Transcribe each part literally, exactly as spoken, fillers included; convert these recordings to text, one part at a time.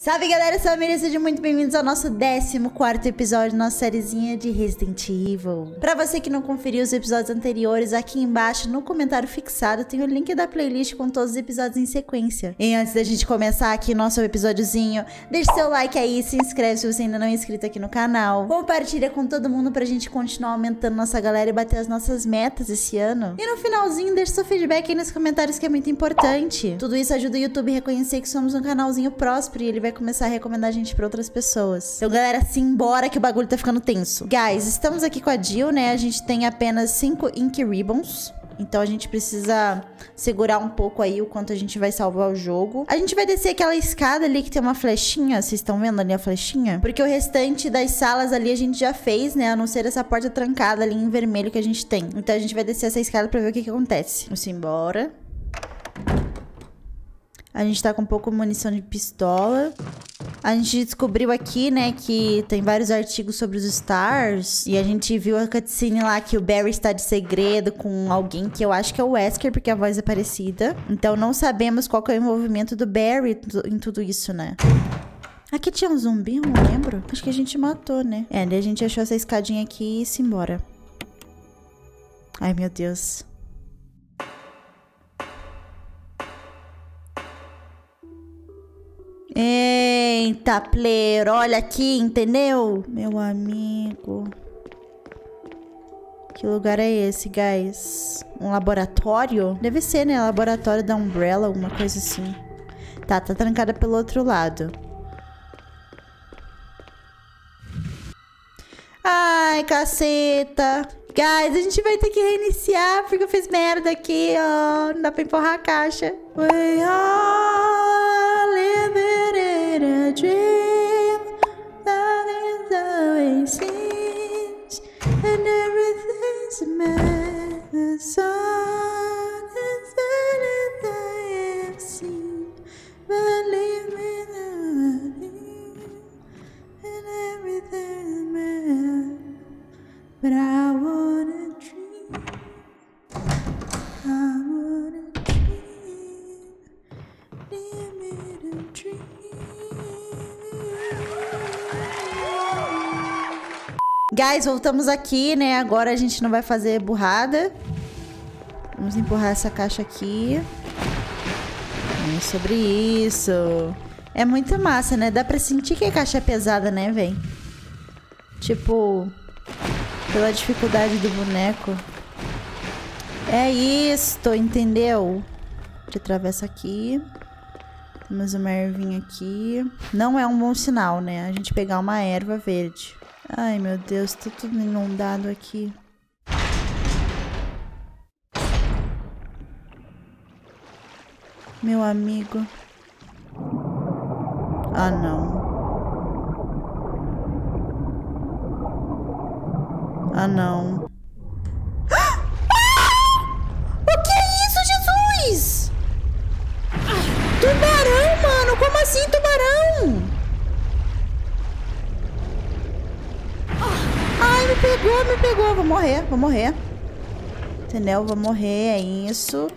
Salve galera, família, sejam muito bem-vindos ao nosso décimo quarto episódio da nossa sériezinha de Resident Evil. Pra você que não conferiu os episódios anteriores, aqui embaixo no comentário fixado tem o link da playlist com todos os episódios em sequência. E antes da gente começar aqui nosso episódiozinho, deixe seu like aí, se inscreve se você ainda não é inscrito aqui no canal, compartilha com todo mundo pra gente continuar aumentando nossa galera e bater as nossas metas esse ano. E no finalzinho, deixe seu feedback aí nos comentários que é muito importante. Tudo isso ajuda o YouTube a reconhecer que somos um canalzinho próspero e ele vai começar a recomendar a gente pra outras pessoas. Então, galera, simbora que o bagulho tá ficando tenso. Guys, estamos aqui com a Jill, né? A gente tem apenas cinco Ink Ribbons. Então, a gente precisa segurar um pouco aí o quanto a gente vai salvar o jogo. A gente vai descer aquela escada ali que tem uma flechinha. Vocês estão vendo ali a flechinha? Porque o restante das salas ali a gente já fez, né? A não ser essa porta trancada ali em vermelho que a gente tem. Então, a gente vai descer essa escada pra ver o que que acontece. Vamos embora. A gente tá com pouco munição de pistola. A gente descobriu aqui, né, que tem vários artigos sobre os Stars. E a gente viu a cutscene lá que o Barry está de segredo com alguém que eu acho que é o Wesker, porque a voz é parecida. Então não sabemos qual que é o envolvimento do Barry em tudo isso, né? Aqui tinha um zumbi, eu não lembro. Acho que a gente matou, né? É, daí a gente achou essa escadinha aqui e se embora. Ai, meu Deus. Eita, player, olha aqui, entendeu? Meu amigo. Que lugar é esse, guys? Um laboratório? Deve ser, né? Laboratório da Umbrella, alguma coisa assim. Tá, tá trancada pelo outro lado. Ai, caceta. Guys, a gente vai ter que reiniciar porque eu fiz merda aqui, ó. Não dá pra empurrar a caixa. We are living in a dream that is always seems and everything's a mess. The sun is anything I have seen. Believe me, the and everything's a mess. But I wanna dream, I wanna dream, dream it a dream. Guys, voltamos aqui, né? Agora a gente não vai fazer burrada. Vamos empurrar essa caixa aqui. É sobre isso. É muito massa, né? Dá pra sentir que a caixa é pesada, né, véi? Tipo... pela dificuldade do boneco. É isso, entendeu? A gente atravessa aqui. Temos uma ervinha aqui. Não é um bom sinal, né? A gente pegar uma erva verde. Ai, meu Deus, tá tudo inundado aqui. Meu amigo. Ah, não. Ah, não. Ah! O que é isso, Jesus? Tubarão, mano. Como assim, tubarão? Ai, me pegou, me pegou. Vou morrer, vou morrer. Entendeu? Vou morrer, é isso.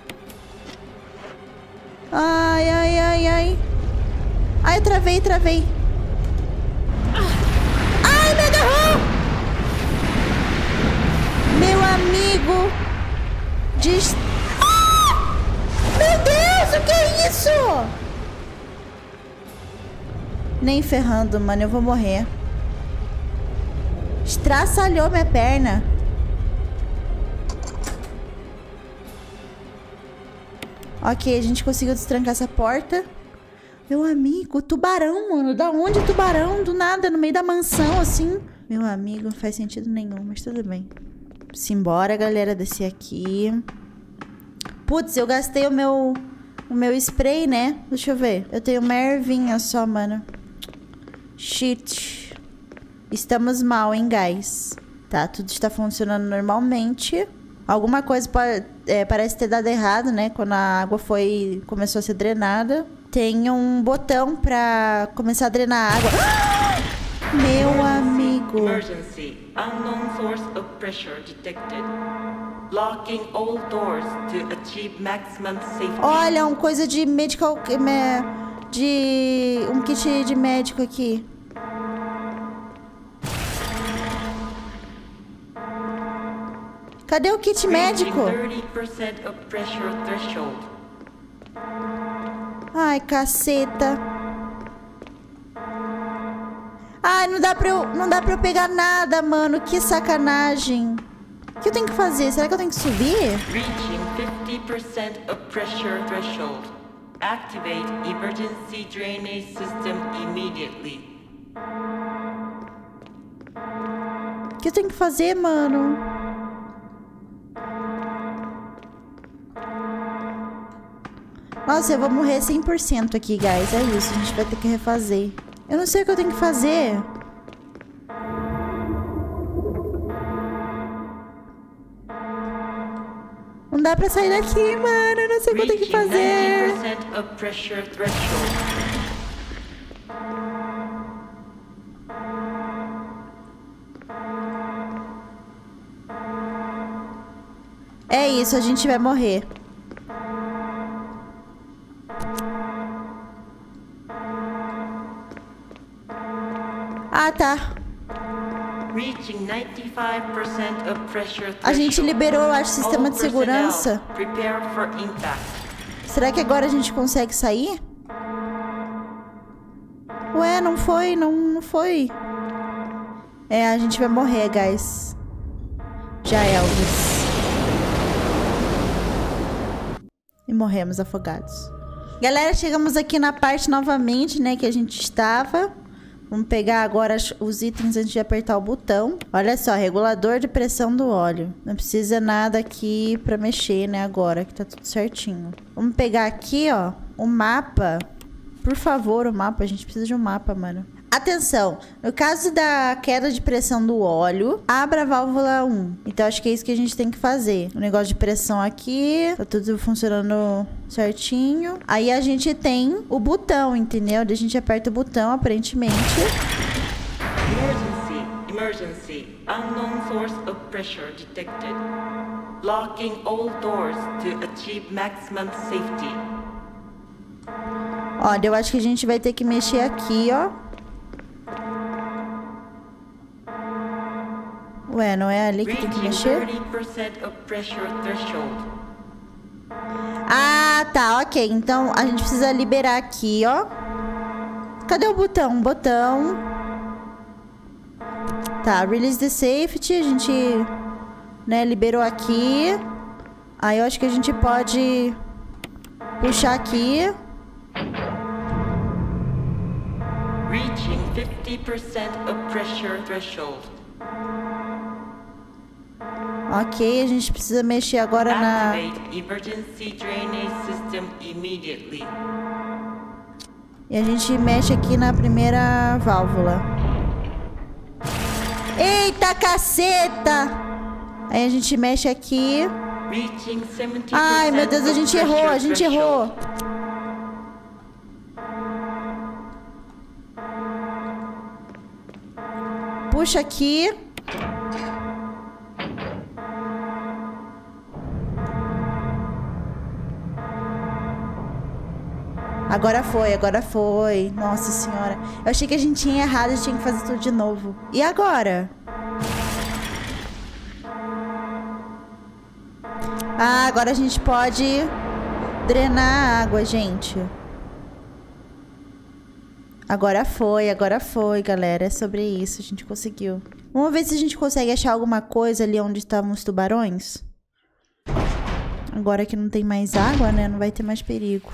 Ai, ai, ai, ai. Ai, travei, travei. Ai, me agarrou. Meu amigo. Diz... Ah! Meu Deus, o que é isso? Nem ferrando, mano. Eu vou morrer. Estraçalhou minha perna. Ok, a gente conseguiu destrancar essa porta. Meu amigo, tubarão, mano. Da onde tubarão? Do nada, no meio da mansão, assim. Meu amigo, não faz sentido nenhum, mas tudo bem. Simbora, galera, descer aqui. Putz, eu gastei o meu o meu spray, né? Deixa eu ver. Eu tenho uma ervinha só, mano. Shit. Estamos mal, hein, guys? Tá, tudo está funcionando normalmente. Alguma coisa pode, é, parece ter dado errado, né? Quando a água foi começou a ser drenada. Tem um botão pra começar a drenar a água. Ah! Meu amigo. Emergency. Unknown source of pressure detected. Locking all doors to achieve maximum safety. Olha, uma coisa de medical... de... um kit de médico aqui. Cadê o kit médico? Ai, caceta. Ai, não dá pra eu, não dá pra eu pegar nada, mano. Que sacanagem. O que eu tenho que fazer? Será que eu tenho que subir? Reaching fifty percent of pressure threshold. Activate emergency drainage system immediately. O que eu tenho que fazer, mano? Nossa, eu vou morrer cem por cento aqui, guys. É isso, a gente vai ter que refazer. Eu não sei o que eu tenho que fazer. Não dá pra sair daqui, mano. Eu não sei o que eu tenho que fazer. É isso, a gente vai morrer. Ah, tá. A gente liberou, eu acho, o sistema de segurança. Será que agora a gente consegue sair? Ué, não foi, não, não foi. É, a gente vai morrer, guys. Já, Elvis. E morremos afogados. Galera, chegamos aqui na parte novamente, né, que a gente estava. Vamos pegar agora os itens antes de apertar o botão. Olha só, regulador de pressão do óleo. Não precisa nada aqui pra mexer, né, agora, que tá tudo certinho. Vamos pegar aqui, ó, o mapa. Por favor, o mapa. A gente precisa de um mapa, mano. Atenção, no caso da queda de pressão do óleo, abra a válvula um. Então, acho que é isso que a gente tem que fazer. O negócio de pressão aqui, tá tudo funcionando certinho. Aí a gente tem o botão, entendeu? A gente aperta o botão, aparentemente. Emergency, emergency. Unknown source of pressure detected. Locking all doors to achieve maximum safety. Olha, eu acho que a gente vai ter que mexer aqui, ó. Ué, não é ali que tem que mexer? Ah, tá, ok. Então, a gente precisa liberar aqui, ó. Cadê o botão? Botão. Tá, release the safety. A gente, né, liberou aqui. Aí eu acho que a gente pode puxar aqui. Reaching fifty percent of pressure threshold. Ok, a gente precisa mexer agora na... Emergency drainage system immediately. E a gente mexe aqui na primeira válvula. Eita, caceta! Aí a gente mexe aqui. Ai, meu Deus, a gente errou, a gente errou. Puxa aqui. Agora foi, agora foi. Nossa senhora. Eu achei que a gente tinha errado e tinha que fazer tudo de novo. E agora? Ah, agora a gente pode drenar a água, gente. Agora foi, agora foi, galera. É sobre isso, a gente conseguiu. Vamos ver se a gente consegue achar alguma coisa ali onde estavam os tubarões. Agora que não tem mais água, né? Não vai ter mais perigo.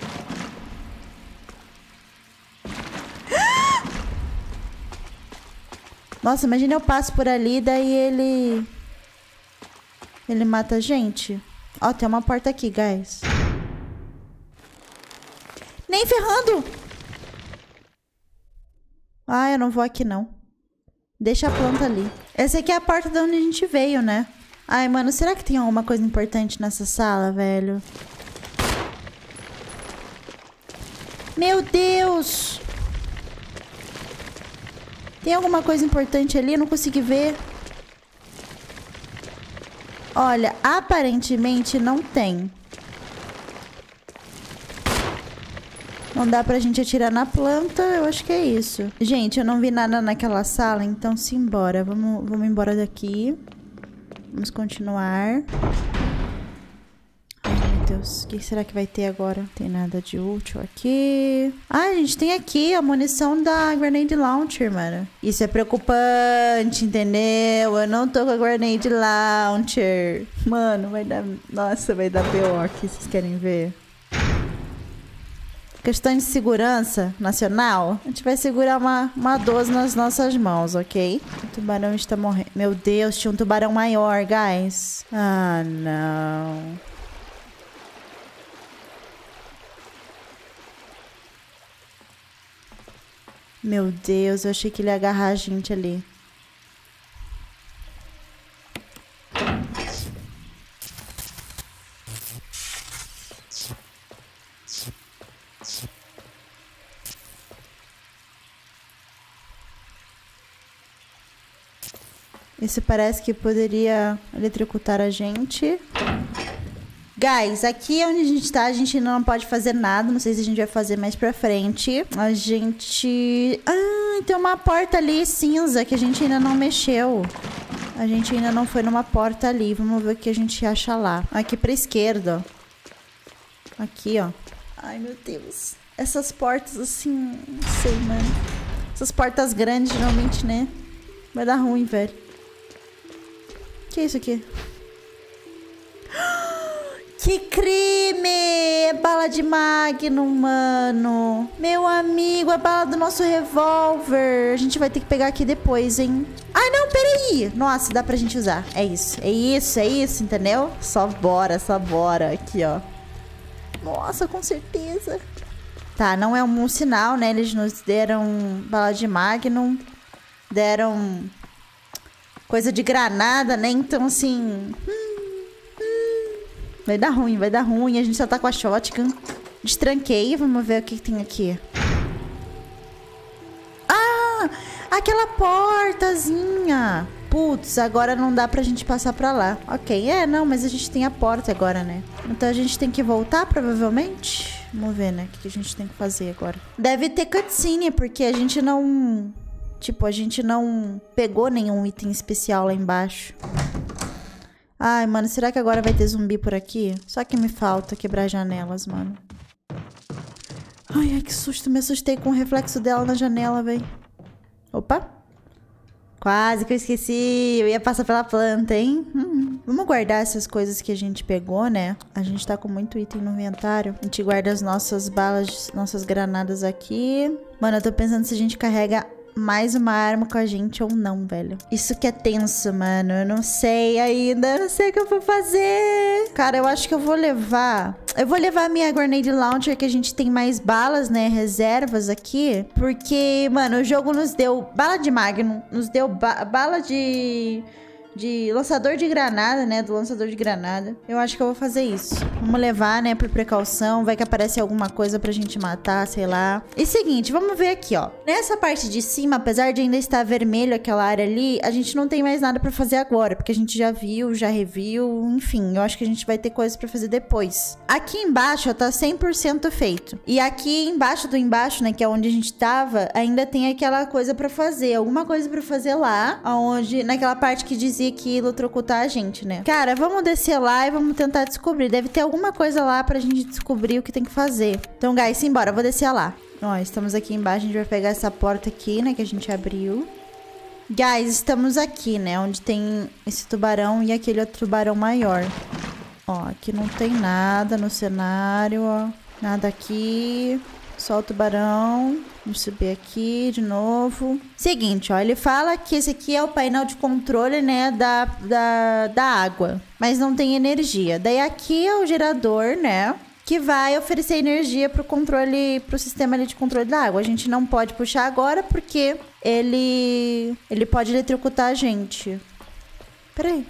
Nossa, imagina eu passo por ali, daí ele... Ele mata a gente. Ó, tem uma porta aqui, guys. Nem ferrando! Ah, eu não vou aqui, não. Deixa a planta ali. Essa aqui é a porta de onde a gente veio, né? Ai, mano, será que tem alguma coisa importante nessa sala, velho? Meu Deus! Tem alguma coisa importante ali? Eu não consegui ver. Olha, aparentemente não tem. Não dá pra gente atirar na planta, eu acho que é isso. Gente, eu não vi nada naquela sala, então simbora. Vamos, vamos embora daqui. Vamos continuar. Ai, meu Deus. O que será que vai ter agora? Não tem nada de útil aqui. Ah, a gente tem aqui a munição da Grenade Launcher, mano. Isso é preocupante, entendeu? Eu não tô com a Grenade Launcher. Mano, vai dar... Nossa, vai dar B O aqui, vocês querem ver? Questão de segurança nacional, a gente vai segurar uma, uma doze nas nossas mãos, ok? O tubarão está morrendo. Meu Deus, tinha um tubarão maior, guys. Ah, não. Meu Deus, eu achei que ele ia agarrar a gente ali. Isso parece que poderia eletrocutar a gente. Guys, aqui onde a gente tá, a gente ainda não pode fazer nada. Não sei se a gente vai fazer mais pra frente. A gente... Ah, tem uma porta ali cinza que a gente ainda não mexeu. A gente ainda não foi numa porta ali. Vamos ver o que a gente acha lá. Aqui pra esquerda, ó. Aqui, ó. Ai, meu Deus. Essas portas assim... Não sei, mano. Essas portas grandes, geralmente, né? Vai dar ruim, velho. Que é isso aqui? Que crime! Bala de Magnum, mano. Meu amigo, a bala do nosso revólver. A gente vai ter que pegar aqui depois, hein? Ah, não, peraí. Nossa, dá pra gente usar. É isso, é isso, é isso, entendeu? Só bora, só bora. Aqui, ó. Nossa, com certeza. Tá, não é um sinal, né? Eles nos deram bala de Magnum. Deram... coisa de granada, né? Então, assim... Hum, hum, vai dar ruim, vai dar ruim. A gente só tá com a shotgun. Destranquei. Vamos ver o que, que tem aqui. Ah! Aquela portazinha. Putz, agora não dá pra gente passar pra lá. Ok, é, não, mas a gente tem a porta agora, né? Então a gente tem que voltar, provavelmente. Vamos ver, né? O que a gente tem que fazer agora. Deve ter cutscene, porque a gente não... Tipo, a gente não pegou nenhum item especial lá embaixo. Ai, mano, será que agora vai ter zumbi por aqui? Só que me falta quebrar janelas, mano. Ai, ai, que susto. Me assustei com o reflexo dela na janela, velho. Opa. Quase que eu esqueci. Eu ia passar pela planta, hein? Hum. Vamos guardar essas coisas que a gente pegou, né? A gente tá com muito item no inventário. A gente guarda as nossas balas, nossas granadas aqui. Mano, eu tô pensando se a gente carrega... mais uma arma com a gente ou não, velho. Isso que é tenso, mano. Eu não sei ainda. Eu não sei o que eu vou fazer. Cara, eu acho que eu vou levar... Eu vou levar a minha Grenade Launcher, que a gente tem mais balas, né? Reservas aqui. Porque, mano, o jogo nos deu bala de Magnum. Nos deu ba bala de... de lançador de granada, né? Do lançador de granada. Eu acho que eu vou fazer isso. Vamos levar, né? Por precaução. Vai que aparece alguma coisa pra gente matar, sei lá. E seguinte, vamos ver aqui, ó. Nessa parte de cima, apesar de ainda estar vermelho aquela área ali, a gente não tem mais nada pra fazer agora. Porque a gente já viu, já reviu. Enfim, eu acho que a gente vai ter coisas pra fazer depois. Aqui embaixo, ó, tá cem por cento feito. E aqui embaixo do embaixo, né? Que é onde a gente tava, ainda tem aquela coisa pra fazer. Alguma coisa pra fazer lá. Onde, naquela parte que dizia que eletrocutar a gente, né? Cara, vamos descer lá e vamos tentar descobrir. Deve ter alguma coisa lá pra gente descobrir o que tem que fazer. Então, guys, simbora. Eu vou descer lá. Ó, estamos aqui embaixo. A gente vai pegar essa porta aqui, né? Que a gente abriu. Guys, estamos aqui, né? Onde tem esse tubarão e aquele outro tubarão maior. Ó, aqui não tem nada no cenário, ó. Nada aqui. Só o tubarão. Vamos subir aqui de novo. Seguinte, ó. Ele fala que esse aqui é o painel de controle, né? Da, da, da água. Mas não tem energia. Daí aqui é o gerador, né? Que vai oferecer energia pro controle... Pro sistema ali de controle da água. A gente não pode puxar agora porque ele... Ele pode eletrocutar a gente. Peraí.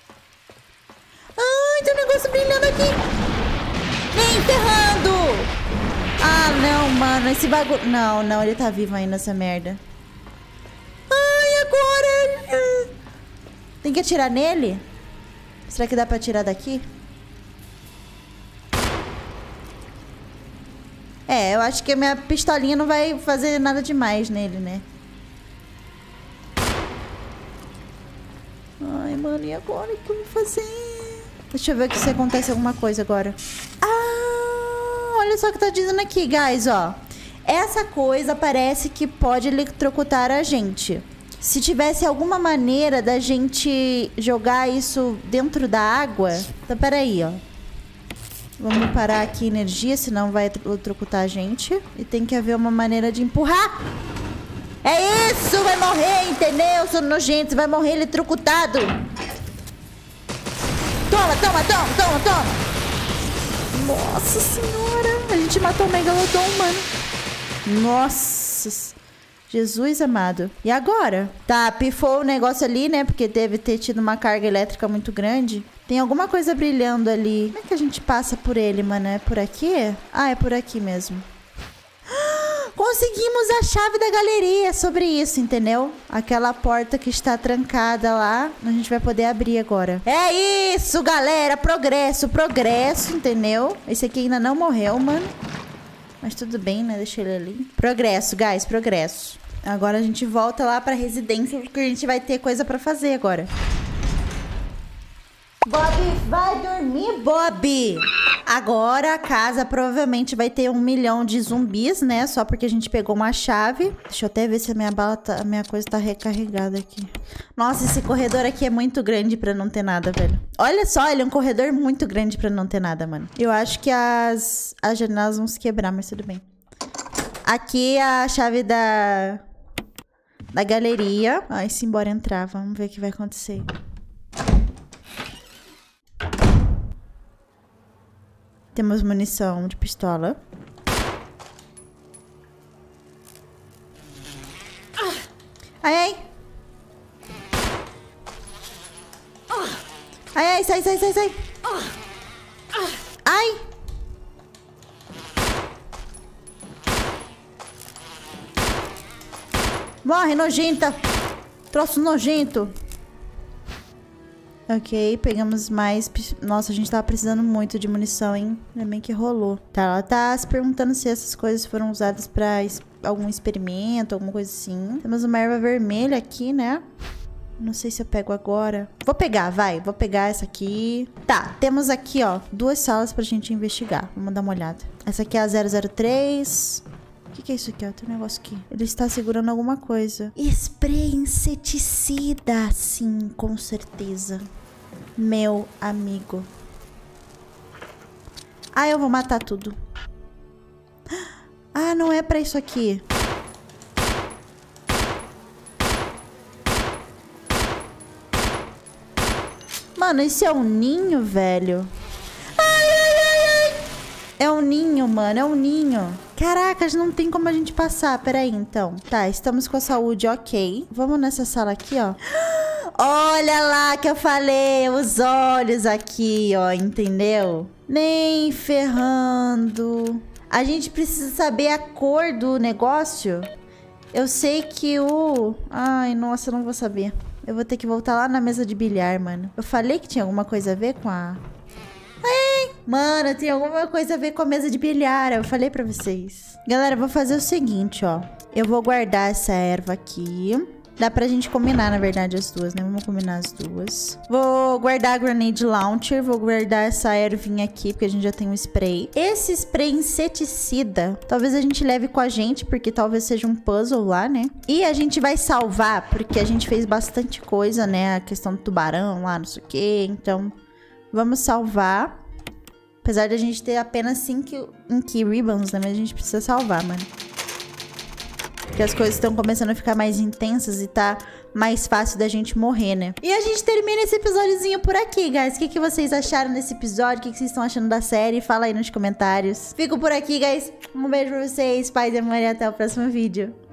Ai, tem um negócio brilhando aqui. Nem ferrando! Ah, não, mano. Esse bagulho... Não, não. Ele tá vivo ainda, essa merda. Ai, agora... Tem que atirar nele? Será que dá pra atirar daqui? É, eu acho que a minha pistolinha não vai fazer nada demais nele, né? Ai, mano, e agora? O que eu vou fazer? Deixa eu ver se acontece alguma coisa agora. Ah, olha só o que tá dizendo aqui, guys, ó. Essa coisa parece que pode eletrocutar a gente. Se tivesse alguma maneira da gente jogar isso dentro da água... Então, peraí, ó. Vamos parar aqui a energia, senão vai eletrocutar a gente. E tem que haver uma maneira de empurrar. É isso! Vai morrer, entendeu? Sou nojento, vai morrer eletrocutado. Toma, toma, toma, toma, toma. Nossa senhora. A gente matou o Megalodon, mano. Nossa. Jesus amado. E agora? Tá, pifou o negócio ali, né? Porque deve ter tido uma carga elétrica muito grande. Tem alguma coisa brilhando ali. Como é que a gente passa por ele, mano? É por aqui? Ah, é por aqui mesmo. Conseguimos a chave da galeria. Sobre isso, entendeu? Aquela porta que está trancada lá, a gente vai poder abrir agora. É isso, galera. Progresso, progresso, entendeu? Esse aqui ainda não morreu, mano. Mas tudo bem, né? Deixa ele ali. Progresso, guys, progresso. Agora a gente volta lá pra residência, porque a gente vai ter coisa pra fazer agora. Bob, vai dormir, Bob! Agora a casa provavelmente vai ter um milhão de zumbis, né? Só porque a gente pegou uma chave. Deixa eu até ver se a minha bala tá, a minha coisa tá recarregada aqui. Nossa, esse corredor aqui é muito grande pra não ter nada, velho. Olha só, ele é um corredor muito grande pra não ter nada, mano. Eu acho que as, as janelas vão se quebrar, mas tudo bem. Aqui é a chave da... da galeria. Ai, se embora entrar, vamos ver o que vai acontecer. Temos munição de pistola. Ai, ai. Ai, ai, sai, sai, sai, sai. Ai. Morre, nojenta. Troço nojento. Ok, pegamos mais... Nossa, a gente tava precisando muito de munição, hein? Ainda bem que rolou. Tá, ela tá se perguntando se essas coisas foram usadas pra es... algum experimento, alguma coisa assim. Temos uma erva vermelha aqui, né? Não sei se eu pego agora. Vou pegar, vai. Vou pegar essa aqui. Tá, temos aqui, ó, duas salas pra gente investigar. Vamos dar uma olhada. Essa aqui é a zero zero três... O que, que é isso aqui, ó? Tem um negócio aqui. Ele está segurando alguma coisa. Spray inseticida. Sim, com certeza. Meu amigo. Ah, eu vou matar tudo. Ah, não é pra isso aqui. Mano, isso é um ninho, velho. Ai, ai, ai, ai. É um ninho, mano. É um ninho. Caracas, não tem como a gente passar. Peraí, então. Tá, estamos com a saúde ok. Vamos nessa sala aqui, ó. Olha lá que eu falei. Os olhos aqui, ó. Entendeu? Nem ferrando. A gente precisa saber a cor do negócio. Eu sei que o... Ai, nossa, eu não vou saber. Eu vou ter que voltar lá na mesa de bilhar, mano. Eu falei que tinha alguma coisa a ver com a... Ai, mano, tem alguma coisa a ver com a mesa de bilhar. Eu falei pra vocês. Galera, eu vou fazer o seguinte, ó. Eu vou guardar essa erva aqui. Dá pra gente combinar, na verdade, as duas, né? Vamos combinar as duas. Vou guardar a Grenade Launcher. Vou guardar essa ervinha aqui, porque a gente já tem um spray. Esse spray inseticida, talvez a gente leve com a gente, porque talvez seja um puzzle lá, né? E a gente vai salvar, porque a gente fez bastante coisa, né? A questão do tubarão lá, não sei o quê. Então, vamos salvar. Apesar de a gente ter apenas cinco Inky Ribbons, né? Mas a gente precisa salvar, mano. Porque as coisas estão começando a ficar mais intensas e tá mais fácil da gente morrer, né? E a gente termina esse episódiozinho por aqui, guys. O que, que vocês acharam desse episódio? O que, que vocês estão achando da série? Fala aí nos comentários. Fico por aqui, guys. Um beijo pra vocês. Paz e amor e até o próximo vídeo.